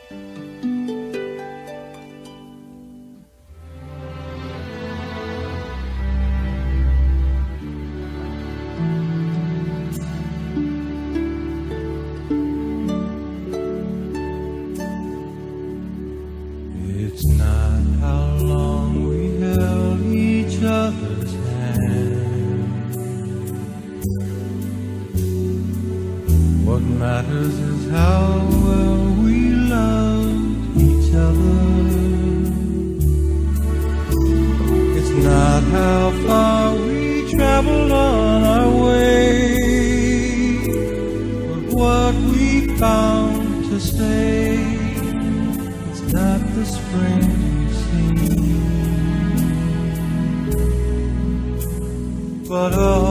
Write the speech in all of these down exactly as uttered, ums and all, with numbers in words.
It's not how long we held each other's hand. What matters is how well we loved each other. It's not how far we traveled on our way, but what we found to stay. Not the spring we've seen, but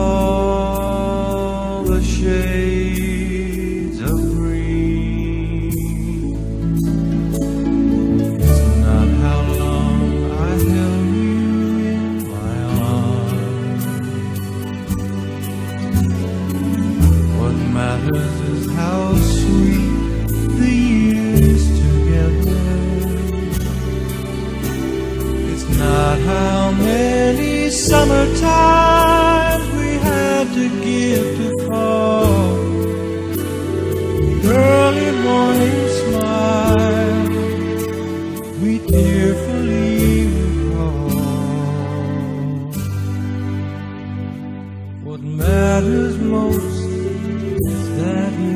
all the shades of green. It's not how long I held you in my arms. What matters is how sweet the years together. Not how many summertimes we had to give to fall. Early morning smile we tearfully recall. What matters most is that we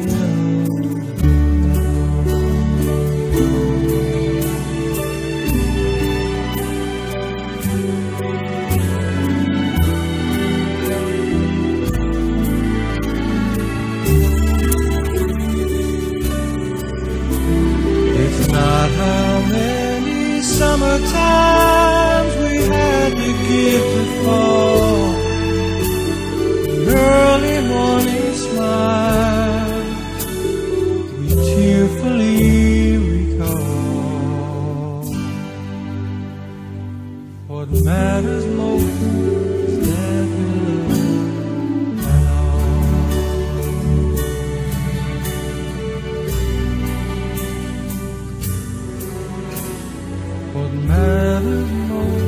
summertimes we had to give to fall. Early morning smiles we tearfully recall. What matters most is that we love and all. What matters most